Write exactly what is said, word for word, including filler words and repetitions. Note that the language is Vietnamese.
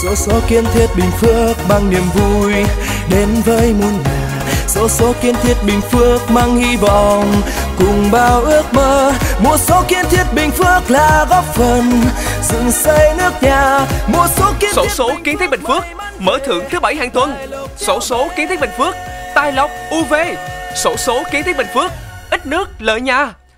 Xổ số Kiên Thiết Bình Phước mang niềm vui đến với muôn nhà. Xổ số Kiên Thiết Bình Phước mang hy vọng cùng bao ước mơ. Mua số Kiên Thiết Bình Phước là góp phần dựng xây nước nhà. Mua số Kiên Xổ số Kiên Thiết Bình Phước mở thưởng thứ bảy hàng tuần. Xổ số Kiên Thiết Bình Phước tài lộc u vê. Xổ số Kiên Thiết Bình Phước ít nước lợi nhà.